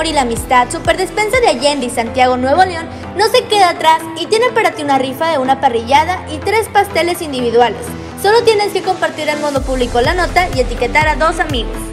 y la amistad, Superdespensa de Allende y Santiago, Nuevo León, no se queda atrás y tiene para ti una rifa de una parrillada y 3 pasteles individuales. Solo tienes que compartir en modo público la nota y etiquetar a 2 amigos.